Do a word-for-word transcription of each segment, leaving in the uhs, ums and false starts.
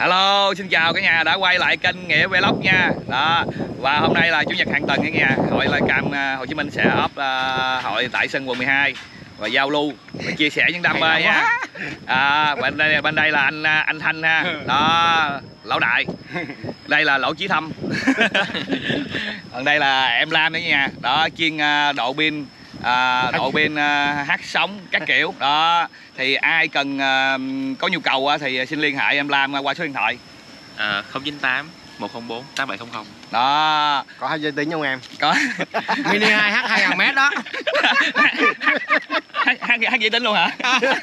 Hello, xin chào cả nhà đã quay lại kênh Nghĩa Vlog nha. Đó. Và hôm nay là chủ nhật hàng tuần nha nhà. Hội Lycam Hồ Chí Minh sẽ up uh, hội tại sân quận mười hai và giao lưu và chia sẻ những đam mê nha. À, bên đây bên đây là anh anh Thanh ha. Đó, lão đại. Đây là Lỗ Chí Thâm. Còn đây là em Lam nữa nha. Đó, chuyên uh, độ pin À, độ pin uh, hát sóng các kiểu đó, thì ai cần uh, có nhu cầu uh, thì xin liên hệ em Lam uh, qua số điện thoại à, không chín tám một không bốn tám bảy không không. Đó, có hai dây tính không em? Có. Mini hai H hai ngàn mét đó. Hát dây tính luôn hả?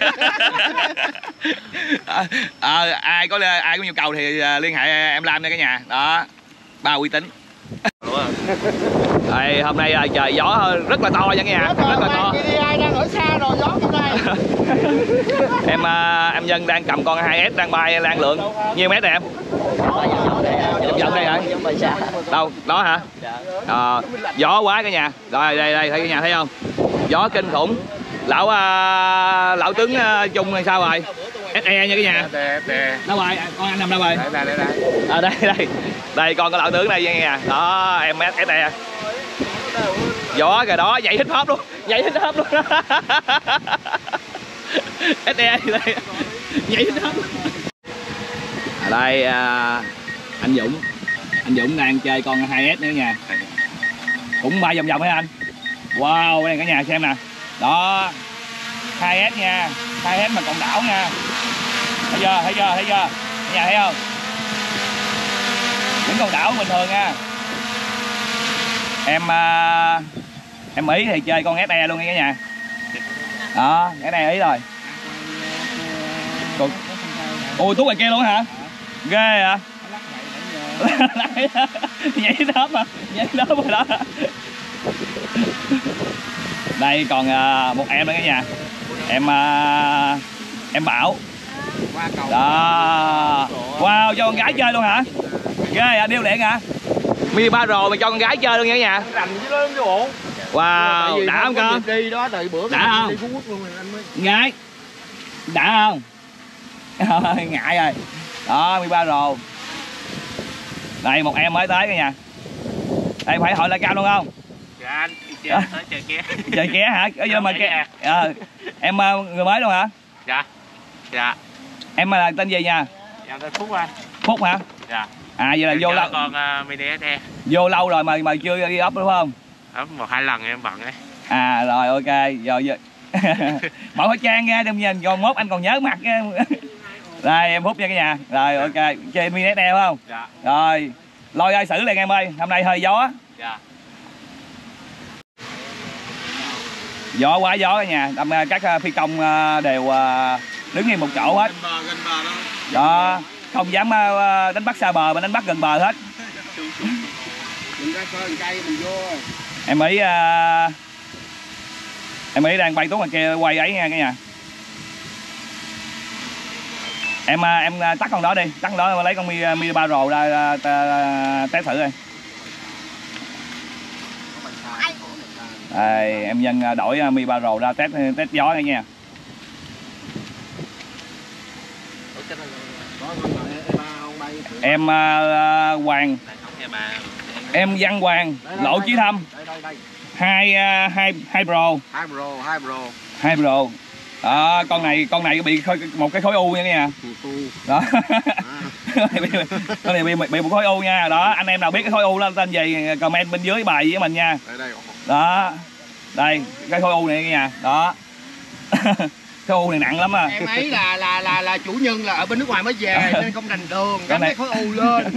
à, à, ai có ai có nhu cầu thì uh, liên hệ em Lam nha cả nhà. Đó, ba uy tín. Đây, hôm nay là trời gió rất là to nha cả nhà, rất, rất là to. Ai đang ở xa rồi, gió bên đây. Em em Nhân đang cầm con hai S đang bay lan lượng. Nhiêu mét này em? Dòng dòng đây hả? Đâu? Đó hả? À, gió quá cả nhà. Rồi đây đây thấy cả nhà thấy không? Gió kinh khủng. Lão à, lão tướng uh, Trung là sao rồi? ét e nha cả nhà. Đâu rồi? Con anh nằm đâu rồi? Đây đây đây. À, đây đây. Đây con cái lão tướng đây nha cả nhà. Đó, em ét e. Gió kìa đó, nhảy hít hop luôn, nhảy hít hop luôn. ét e đây, nhảy hít hop. Ở đây à, anh Dũng, anh Dũng đang chơi con hai S nữa nha, cũng bay vòng vòng hả anh? Wow, đây cả nhà xem nè, đó, hai S nha, hai S mà còn đảo nha, thấy chưa, thấy chưa, thấy chưa, cả nhà thấy không? Vẫn còn đảo bình thường nha. Em uh, em Ý thì chơi con ét e luôn nha cả nhà. Đó, ét e Ý rồi. Còn... ôi Tú ngoài kia luôn hả? Ghê hả? Nhảy đớp mà, nhảy đớp rồi đó. Đây còn uh, một em nữa cả nhà. Em uh, em Bảo. Đó. Wow, cho con gái chơi luôn hả? Ghê hả, điêu luyện hả? Mi ba rồi mà cho con gái chơi luôn nha cả nhà. Rành chứ lớn chứ bộ. Wow, đã không con? Đi đó đợi bữa đã không? Đi Phú Quốc luôn rồi anh mới. Ngại. Đã không? Ngại rồi. Đó, Mi ba rồi. Đây một em mới tới cả nhà. Đây phải hỏi Lycam luôn không? Dạ anh, chơi tới chơi ké. Chơi ké hả? Ở giờ mà ké. À, em người mới luôn hả? Dạ. Dạ. Em là tên gì nha? Dạ tên Phúc anh. Phúc hả? Dạ. À vậy là vô lâu con uh, mini ét e. Vô lâu rồi mà mà chưa đi up đúng không? Up một hai lần em bận ấy. À rồi ok, rồi giờ mở khẩu trang ra đừng nhìn còn mốt anh còn nhớ mặt nha. Đây em Phúc nha cả nhà. Rồi ok, chơi mini ét e không? Dạ. Rồi, lôi ai xử liền em ơi, hôm nay hơi gió. Dạ. Gió quá gió cả nhà, đâm các phi công đều đứng yên một chỗ hết. Đó, không dám đánh bắt xa bờ mà đánh bắt gần bờ hết. Em Ý uh, em Ý đang bay tuốt ngoài kia quay ấy nha cả nhà. Em em tắt con đó đi, tắt con đó lấy con mi mi ba rồ ra test thử đây. Đây, em Nhân đổi mi ba rồ ra test test gió nha nha. Em uh, Hoàng, em Văn Hoàng, Lỗ Chí Thâm, hai uh, hai hai pro, hai pro, hai pro, hai pro. Đó, con này con này bị khối, một cái khối u nha nha. Đó. Con này bị bị một khối u nha. Đó, anh em nào biết cái khối u đó tên gì comment bên dưới bài với mình nha. Đó, đây cái khối u này nha. Đó. Cái u này nặng lắm à. Em ấy là là là là chủ nhân là ở bên nước ngoài mới về nên không rành đường, gắn cái khối u lên.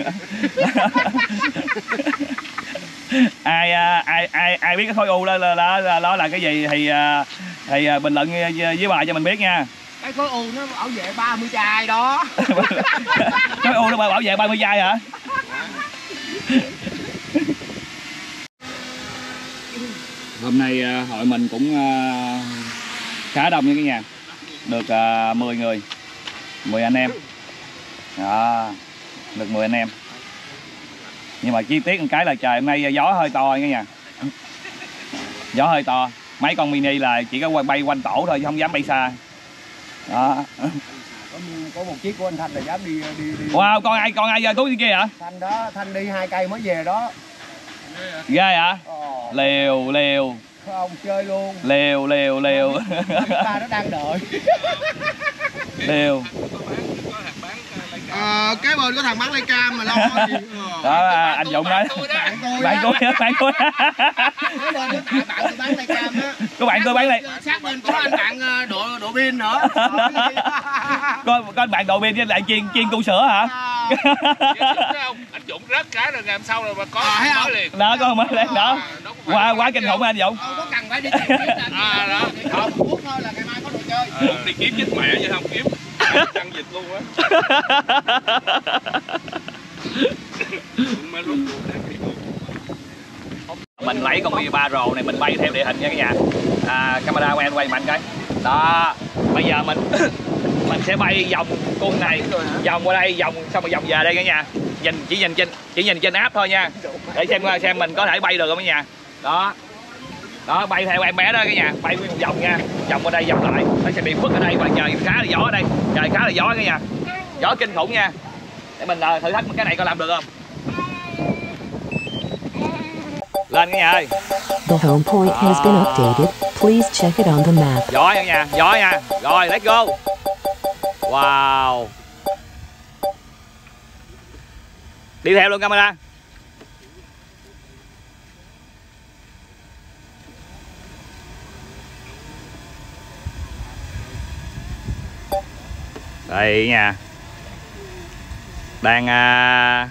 ai ai ai ai biết cái khối u đó là đó là, là cái gì thì thì bình luận với bài cho mình biết nha. Cái khối u nó bảo vệ ba mươi chai đó. Khối u nó bảo vệ ba mươi chai hả? Hôm nay hội mình cũng khá đông nha cả nhà, được uh, mười người, mười anh em. Đó, được mười anh em. Nhưng mà chi tiết một cái là trời hôm nay gió hơi to nha cả nhà. Gió hơi to, mấy con mini là chỉ có bay quanh tổ thôi chứ không dám bay xa. Đó. Có một chiếc của anh Thanh là dám đi đi đi. Wow, con ai con ai giờ cứu dưới kia hả? Thanh đó, Thanh đi hai cây mới về đó. Ghê hả? Ờ. Liều liều. Không chơi luôn. Liều liều liều. Ta nó đang đợi. Liều. Ờ, cái bên có thằng bán lấy cam mà lo gì. Đó là anh Dũng đấy. Bạn tôi á, bạn tôi. Cái bên có bạn tôi bán lấy cam á. Có bạn tôi bán lấy. Sát bên có anh bạn độ độ pin nữa. Có có anh bạn độ pin với lại chiên chiên cu sữa hả? Anh Dũng rớt cái rồi ngày hôm sau rồi mà có à, mới liền. Đó có mới lên đó. Quá quá kinh khủng anh Dũng. Không có cần phải đi tìm à, đó. Không phút thôi là ngày mai có đồ chơi. Dũng đi kiếm chết mẹ vậy không kiếm. Ăn dịch luôn á. Mình lấy con ba rồ này mình bay theo địa hình nha cả nhà. À, camera quay quay mạnh cái. Đó. Bây giờ mình mình sẽ bay vòng cung này, vòng qua đây, vòng xong rồi vòng về đây cả nhà. Nhìn chỉ nhìn trên chỉ nhìn trên app thôi nha. Để xem xem mình có thể bay được không cả nhà. Đó. Đó, bay theo em bé đó cả nhà, bay nguyên một vòng nha, vòng qua đây vòng lại. Nó sẽ bị khuất ở đây và trời khá là gió ở đây, trời khá là gió cả nhà, gió kinh khủng nha. Để mình uh, thử thách cái này có làm được không? Lên cả nhà ơi. The home point has been updated. Please check it on the map. Gió nha nhà, gió nha. Rồi, let's go. Wow. Đi theo luôn camera. Đây nha. Đang à,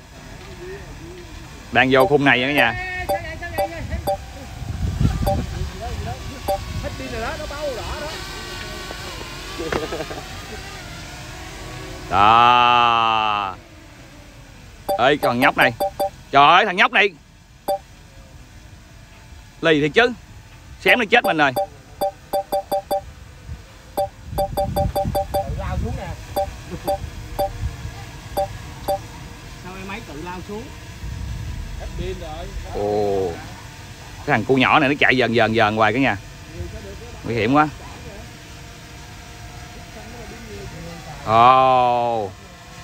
đang vô khung này nha cả nhà. Đó. Ê còn nhóc này. Trời ơi thằng nhóc này. Lì thiệt chứ. Xém nó chết mình rồi. Lao xuống nè. Sao em máy tự lao xuống? Hết pin rồi. Ồ. Cái thằng cu nhỏ này nó chạy dần dần dần hoài cả nhà. Nguy hiểm quá. Ồ. Oh.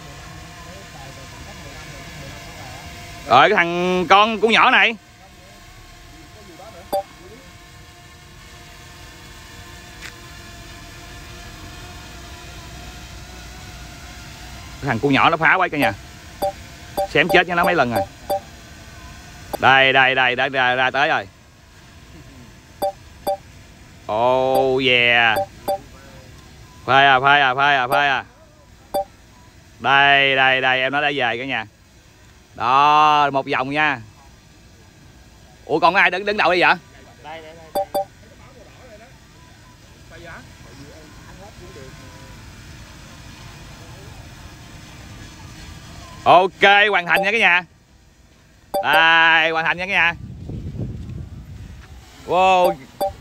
Rồi cái thằng con cu nhỏ này. Cái thằng cu nhỏ nó phá quá cả nhà. Xém chết cho nó mấy lần rồi. Đây đây đây đã ra, ra tới rồi. Oh yeah. Phai à phai à phai à phai à. Đây đây đây em nó đã về cả nhà. Đó một vòng nha. Ủa còn ai đứng đứng đầu đây vậy? Đây đây đây. Ok hoàn thành nha cả nhà. Đây hoàn thành nha cả nhà. Wow.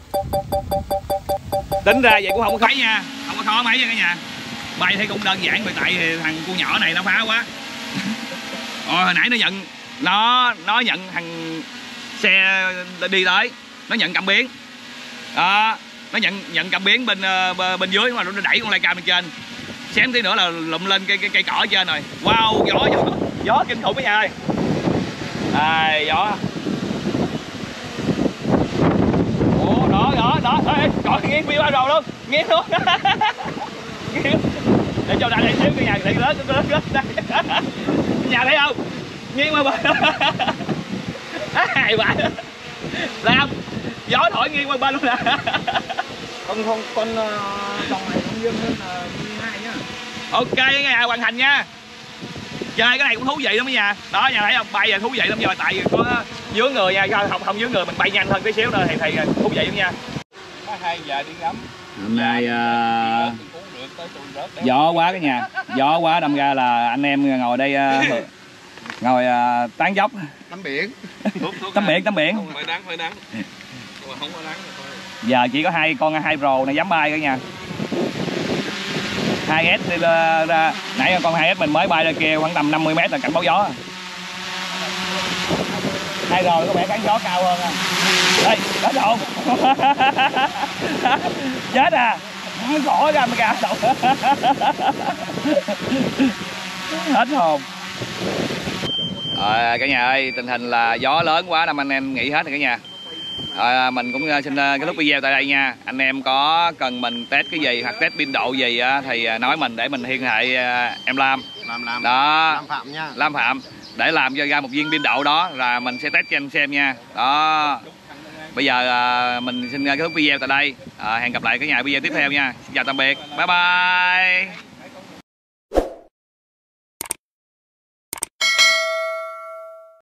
Tính ra vậy cũng không có khó nha, không có khó mấy nha cả nhà. Bay thấy cũng đơn giản bởi tại thằng cu nhỏ này nó phá quá. Rồi hồi nãy nó nhận nó nó nhận thằng xe đi tới, nó nhận cảm biến. Đó, nó nhận nhận cảm biến bên bên dưới mà nó đẩy con Leica bên trên. Xém tí nữa là lụm lên cây cây, cây cỏ ở trên rồi. Wow, gió gió, gió kinh khủng cả nhà ơi. Đây gió. Ủa đó đó đó, ê, cỏ nghiêng view ba rồi luôn, nghiêng luôn. Nghiêng. Để cho đại này xíu cái nhà để lớn lớn lớn đây. Nhà thấy không? Nghiêng qua bên. Hai bạn. Làm gió thổi nghiêng qua bên luôn nè. Con con con dòng này không dương hơn là hai nhá. Ok cái nhà hoàn thành nha. Chơi cái này cũng thú vị lắm nha. Đó nhà thấy không, bay là thú vị lắm, nhưng mà tại vì có dưới người nha, không không dưới người mình bay nhanh hơn tí xíu nữa thì thì thú vị lắm nha. Có hai giờ đi ngắm. Hôm nay uh, gió quá cái nhà, gió quá đâm ra là anh em ngồi đây uh, ngồi uh, tán dốc. Tắm biển. Tắm biển, tắm biển. Phải nắng, phải nắng. Nhưng mà không có nắng thì thôi. Giờ chỉ có hai con hai pro này dám bay cả nhà. hai S đi ra, ra nãy con hai S mình mới bay ra kia khoảng tầm năm mươi mét là cảnh báo gió. Hai rồi có vẻ cán gió cao hơn. Đây, đó trộn. Chết à. Gõ camera đâu. Hết hồn. Rồi cả nhà ơi, tình hình là gió lớn quá nên anh em nghỉ hết rồi cả nhà. Rồi, mình cũng xin kết thúc video tại đây nha. Anh em có cần mình test cái gì hoặc test pin độ gì á, thì nói mình để mình liên hệ em Lam. Làm làm. Đó. Lam Phạm nha. Lam Phạm để làm cho ra một viên pin độ đó là mình sẽ test cho anh xem nha. Đó. Bây giờ mình xin kết thúc video tại đây. À, hẹn gặp lại cả nhà video tiếp theo nha. Xin chào tạm biệt. Bye bye.